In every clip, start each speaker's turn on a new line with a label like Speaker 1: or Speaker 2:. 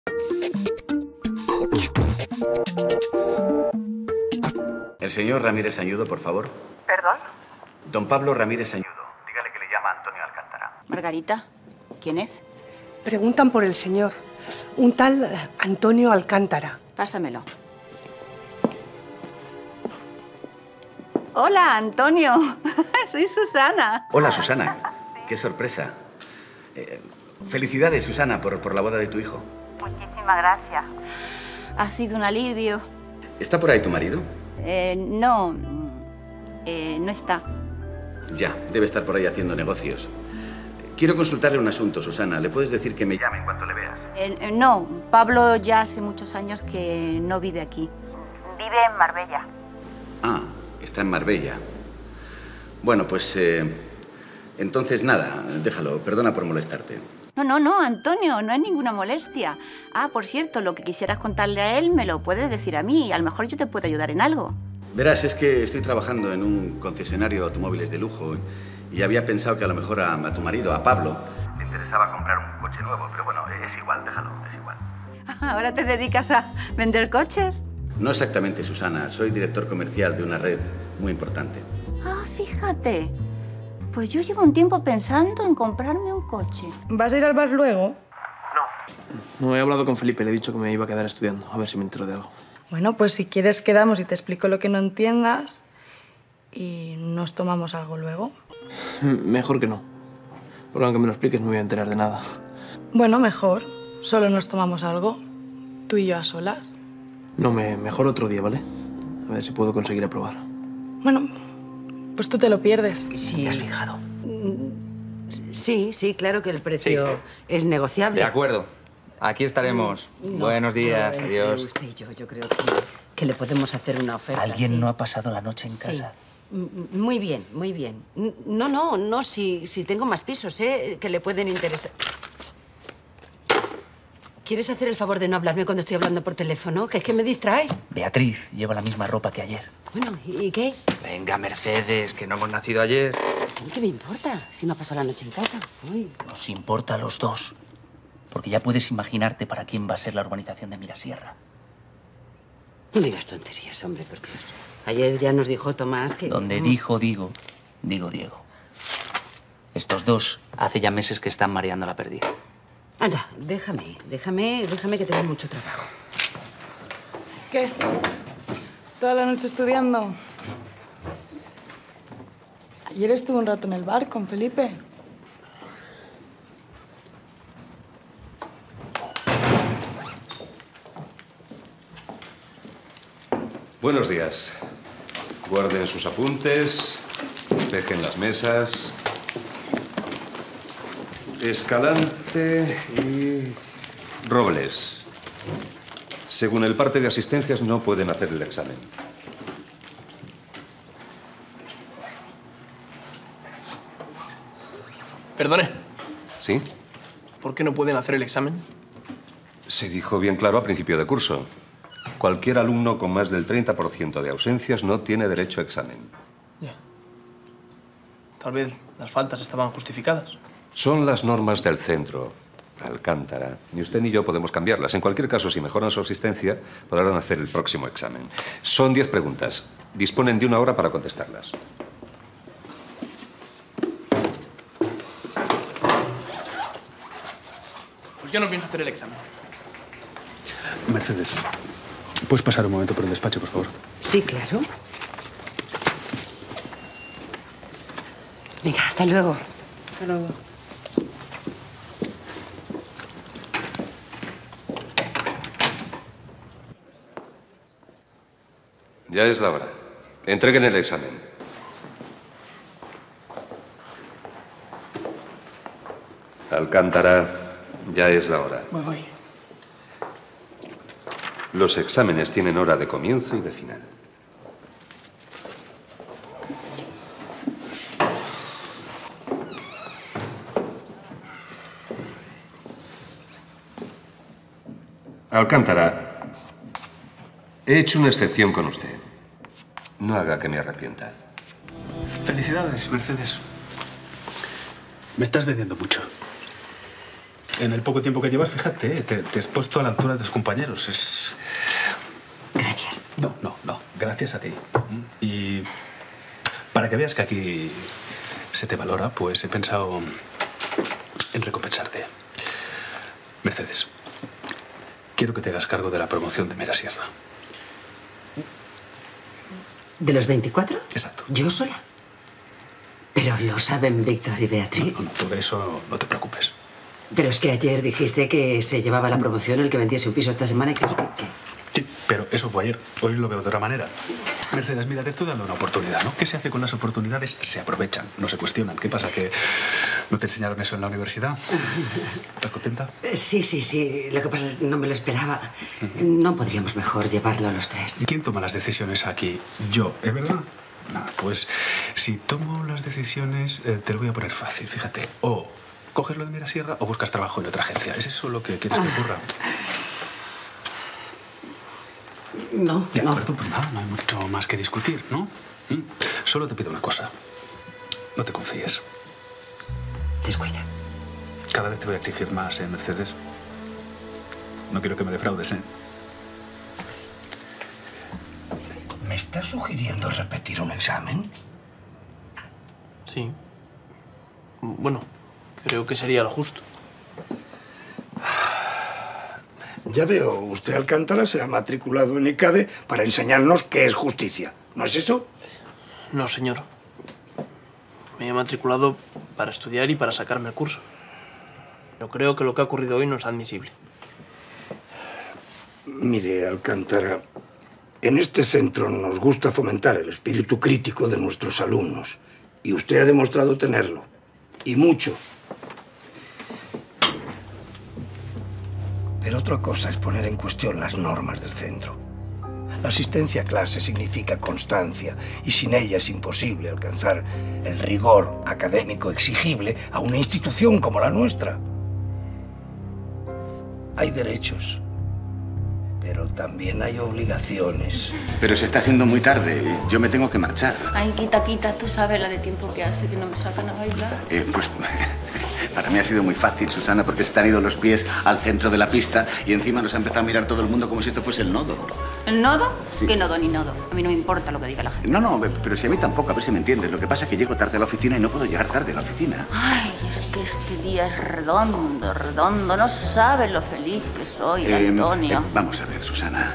Speaker 1: El señor Ramírez Añudo, por favor.
Speaker 2: ¿Perdón?
Speaker 1: Don Pablo Ramírez Añudo. Dígale que le llama Antonio Alcántara.
Speaker 3: Margarita, ¿quién es?
Speaker 2: Preguntan por el señor. Un tal Antonio Alcántara.
Speaker 3: Pásamelo. Hola, Antonio. Soy Susana.
Speaker 1: Hola, Susana. Qué sorpresa. Felicidades, Susana, por la boda de tu hijo.
Speaker 3: Muchísimas gracias. Ha sido un alivio.
Speaker 1: ¿Está por ahí tu marido?
Speaker 3: No está.
Speaker 1: Ya, debe estar por ahí haciendo negocios. Quiero consultarle un asunto, Susana. ¿Le puedes decir que me llame en cuanto le veas?
Speaker 3: No, Pablo ya hace muchos años que no vive aquí. Vive en Marbella.
Speaker 1: Ah, está en Marbella. Bueno, pues entonces nada, déjalo. Perdona por molestarte.
Speaker 3: No, Antonio, no es ninguna molestia. Ah, por cierto, lo que quisieras contarle a él me lo puedes decir a mí. A lo mejor yo te puedo ayudar en algo.
Speaker 1: Verás, es que estoy trabajando en un concesionario de automóviles de lujo y había pensado que a lo mejor a tu marido, a Pablo, le interesaba comprar un coche nuevo, pero bueno, es igual, déjalo, es igual.
Speaker 3: ¿Ahora te dedicas a vender coches?
Speaker 1: No exactamente, Susana. Soy director comercial de una red muy importante.
Speaker 3: Ah, fíjate. Pues yo llevo un tiempo pensando en comprarme un coche.
Speaker 2: ¿Vas a ir al bar luego?
Speaker 4: No, he hablado con Felipe, le he dicho que me iba a quedar estudiando, a ver si me entero de algo.
Speaker 2: Bueno, pues si quieres quedamos y te explico lo que no entiendas y nos tomamos algo luego.
Speaker 4: Mejor que no. Porque aunque me lo expliques no me voy a enterar de nada.
Speaker 2: Bueno, mejor. Solo nos tomamos algo. Tú y yo a solas.
Speaker 4: No, mejor otro día, ¿vale? A ver si puedo conseguir aprobar.
Speaker 2: Bueno, pues tú te lo pierdes.
Speaker 5: Sí.
Speaker 4: ¿Te has fijado?
Speaker 5: Sí, claro que el precio es negociable.
Speaker 6: De acuerdo. Aquí estaremos. Buenos días,
Speaker 5: Pero entre
Speaker 6: adiós.
Speaker 5: usted y yo creo que le podemos hacer una oferta.
Speaker 7: ¿Alguien
Speaker 5: sí.
Speaker 7: no ha pasado la noche en
Speaker 5: Sí.
Speaker 7: casa?
Speaker 5: Muy bien, muy bien. No, si tengo más pisos, que le pueden interesar. ¿Quieres hacer el favor de no hablarme cuando estoy hablando por teléfono? Que es que me distraes.
Speaker 7: Beatriz lleva la misma ropa que ayer.
Speaker 5: Bueno, ¿y qué?
Speaker 6: Venga, Mercedes, que no hemos nacido ayer.
Speaker 5: ¿Qué me importa si no ha pasado la noche en casa? Uy.
Speaker 7: Nos importa a los dos. Porque ya puedes imaginarte para quién va a ser la urbanización de Mirasierra.
Speaker 5: No digas tonterías, hombre, por Dios. Ayer ya nos dijo Tomás que...
Speaker 7: Donde digo Diego. Estos dos hace ya meses que están mareando la perdiz.
Speaker 5: Anda, déjame que tengo mucho trabajo.
Speaker 2: ¿Qué? ¿Toda la noche estudiando? Ayer estuve un rato en el bar con Felipe.
Speaker 8: Buenos días. Guarden sus apuntes, despejen las mesas. Escalante y Robles. Según el parte de asistencias, no pueden hacer el examen.
Speaker 4: Perdone,
Speaker 8: ¿Sí?
Speaker 4: ¿por qué no pueden hacer el examen?
Speaker 8: Se dijo bien claro a principio de curso. Cualquier alumno con más del 30% de ausencias no tiene derecho a examen.
Speaker 4: Ya. Tal vez las faltas estaban justificadas.
Speaker 8: Son las normas del centro, Alcántara. Ni usted ni yo podemos cambiarlas. En cualquier caso, si mejoran su asistencia, podrán hacer el próximo examen. Son 10 preguntas. Disponen de 1 hora para contestarlas.
Speaker 4: Pues yo no pienso hacer el examen.
Speaker 9: Mercedes, ¿puedes pasar un momento por el despacho, por favor?
Speaker 5: Sí, claro. Venga, hasta luego.
Speaker 2: Hasta luego.
Speaker 8: Ya es la hora. Entreguen el examen. Alcántara, ya es la hora.
Speaker 4: Voy.
Speaker 8: Los exámenes tienen hora de comienzo y de final. Alcántara, he hecho una excepción con usted. No haga que me arrepienta.
Speaker 9: Felicidades, Mercedes. Me estás vendiendo mucho. En el poco tiempo que llevas, fíjate, te has puesto a la altura de tus compañeros. Es...
Speaker 5: Gracias.
Speaker 9: No. Gracias a ti. Y para que veas que aquí se te valora, pues he pensado en recompensarte. Mercedes, quiero que te hagas cargo de la promoción de Mirasierra.
Speaker 5: ¿De los 24?
Speaker 9: Exacto.
Speaker 5: ¿Yo sola? Pero lo saben Víctor y Beatriz.
Speaker 9: No, tú de eso no te preocupes.
Speaker 5: Pero es que ayer dijiste que se llevaba la promoción el que vendiese un piso esta semana y que...
Speaker 9: Sí, pero eso fue ayer. Hoy lo veo de otra manera. Mercedes, mira, te estoy dando una oportunidad, ¿no? ¿Qué se hace con las oportunidades? Se aprovechan, no se cuestionan. ¿Qué pasa, que no te enseñaron eso en la universidad? ¿Estás contenta?
Speaker 5: Sí. Lo que pasa es que no me lo esperaba. No podríamos mejor llevarlo a los tres.
Speaker 9: ¿Quién toma las decisiones aquí? Yo, ¿es verdad? Nada, pues si tomo las decisiones, te lo voy a poner fácil, fíjate. O coges lo de Mirasierra o buscas trabajo en otra agencia. ¿Es eso lo que quieres que ocurra?
Speaker 5: No,
Speaker 9: De acuerdo, pues nada, no hay mucho más que discutir, ¿no? Solo te pido una cosa. No te confíes.
Speaker 5: Descuida.
Speaker 9: Cada vez te voy a exigir más, Mercedes? No quiero que me defraudes,
Speaker 10: ¿Me estás sugiriendo repetir un examen?
Speaker 4: Sí. Bueno, creo que sería lo justo.
Speaker 10: Ya veo, usted, Alcántara, se ha matriculado en ICADE para enseñarnos qué es justicia. ¿No es eso?
Speaker 4: No, señor. Me he matriculado para estudiar y para sacarme el curso. Pero creo que lo que ha ocurrido hoy no es admisible.
Speaker 10: Mire, Alcántara, en este centro nos gusta fomentar el espíritu crítico de nuestros alumnos. Y usted ha demostrado tenerlo. Y mucho. Pero otra cosa es poner en cuestión las normas del centro. La asistencia a clase significa constancia y sin ella es imposible alcanzar el rigor académico exigible a una institución como la nuestra. Hay derechos, pero también hay obligaciones.
Speaker 1: Pero se está haciendo muy tarde. Yo me tengo que marchar.
Speaker 3: Ay, quita, tú sabes la de tiempo que hace que no me sacan a bailar.
Speaker 1: Pues para mí ha sido muy fácil, Susana, porque se te han ido los pies al centro de la pista y encima nos ha empezado a mirar todo el mundo como si esto fuese el nodo.
Speaker 3: ¿El nodo?
Speaker 1: Sí.
Speaker 3: ¿Qué nodo ni nodo? A mí no me importa lo que diga la gente.
Speaker 1: No, pero si a mí tampoco, a ver si me entiendes. Lo que pasa es que llego tarde a la oficina y no puedo llegar tarde a la oficina.
Speaker 3: Ay, es que este día es redondo. No sabes lo feliz que soy, Antonio.
Speaker 1: Vamos a ver, Susana.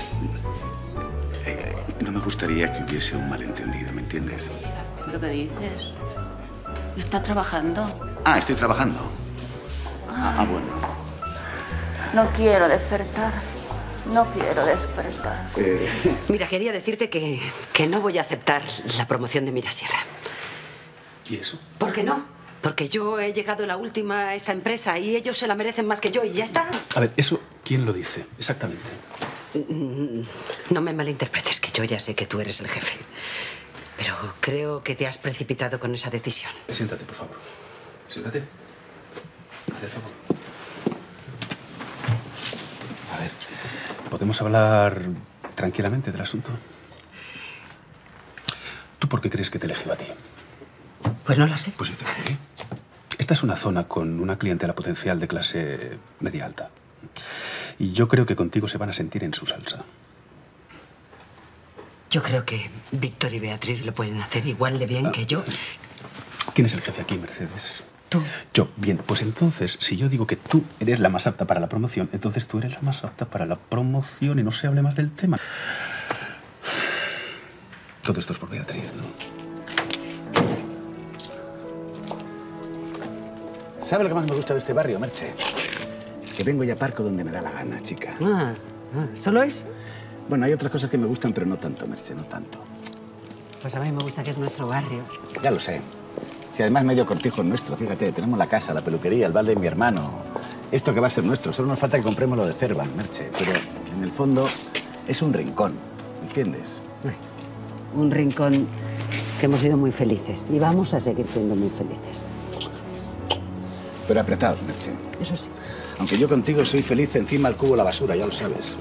Speaker 1: No me gustaría que hubiese un malentendido, ¿me entiendes?
Speaker 3: ¿Pero qué dices? ¿Está trabajando?
Speaker 1: Ah, estoy trabajando. Bueno.
Speaker 3: No quiero despertar.
Speaker 5: Mira, quería decirte que no voy a aceptar la promoción de Mirasierra.
Speaker 9: ¿Y eso?
Speaker 5: ¿Por qué no? Porque yo he llegado la última a esta empresa y ellos se la merecen más que yo y ya está.
Speaker 9: A ver, ¿eso quién lo dice? Exactamente.
Speaker 5: No me malinterpretes, que yo ya sé que tú eres el jefe. Pero creo que te has precipitado con esa decisión.
Speaker 9: Siéntate, por favor. Siéntate. Haz el favor. A ver, ¿podemos hablar tranquilamente del asunto? ¿Tú por qué crees que te eligió a ti?
Speaker 5: Pues no lo sé.
Speaker 9: Pues yo te lo diré. Esta es una zona con una clientela potencial de clase media alta. Y yo creo que contigo se van a sentir en su salsa.
Speaker 5: Yo creo que Víctor y Beatriz lo pueden hacer igual de bien que yo.
Speaker 9: ¿Quién es el jefe aquí, Mercedes?
Speaker 5: Tú.
Speaker 9: Yo. Bien, pues entonces, si yo digo que tú eres la más apta para la promoción, entonces tú eres la más apta para la promoción y no se hable más del tema. Todo esto es por Beatriz, ¿no?
Speaker 1: ¿Sabe lo que más me gusta de este barrio, Merche? Que vengo y aparco donde me da la gana, chica.
Speaker 5: ¿Solo eso?
Speaker 1: Bueno, hay otras cosas que me gustan, pero no tanto, Merche, no tanto.
Speaker 5: Pues a mí me gusta que es nuestro barrio.
Speaker 1: Ya lo sé. Si además medio cortijo es nuestro, fíjate, tenemos la casa, la peluquería, el bar de mi hermano. Esto que va a ser nuestro, solo nos falta que compremos lo de Cervan, Merche. Pero en el fondo es un rincón, ¿entiendes?
Speaker 5: Un rincón que hemos sido muy felices y vamos a seguir siendo muy felices.
Speaker 1: Pero apretados, Merche.
Speaker 5: Eso sí.
Speaker 1: Aunque yo contigo soy feliz encima al cubo de la basura, ya lo sabes.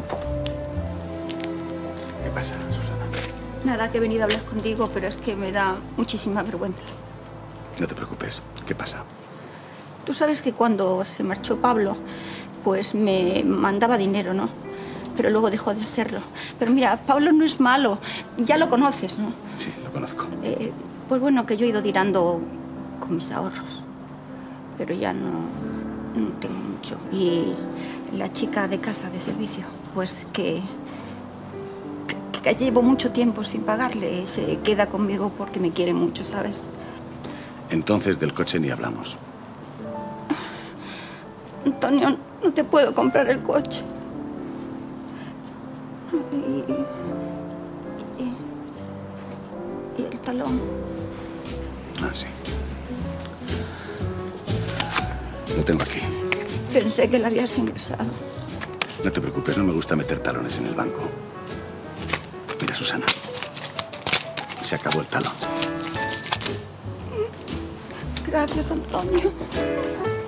Speaker 1: ¿Qué pasa, Susana?
Speaker 3: Nada, que he venido a hablar contigo, pero es que me da muchísima vergüenza.
Speaker 1: No te preocupes. ¿Qué pasa?
Speaker 3: Tú sabes que cuando se marchó Pablo, pues me mandaba dinero, ¿no? Pero luego dejó de hacerlo. Pero mira, Pablo no es malo. Ya lo conoces, ¿no?
Speaker 1: Sí, lo conozco.
Speaker 3: Pues bueno, que yo he ido tirando con mis ahorros. Pero ya no tengo mucho. Y la chica de casa de servicio, pues que llevo mucho tiempo sin pagarle. Se queda conmigo porque me quiere mucho, ¿sabes?
Speaker 1: Entonces del coche ni hablamos.
Speaker 3: Antonio, no te puedo comprar el coche. Y el talón.
Speaker 1: Ah, sí. Lo tengo aquí.
Speaker 3: Pensé que lo habías ingresado.
Speaker 1: No te preocupes, no me gusta meter talones en el banco. Mira, Susana. Se acabó el talón.
Speaker 3: Gracias, Antonio.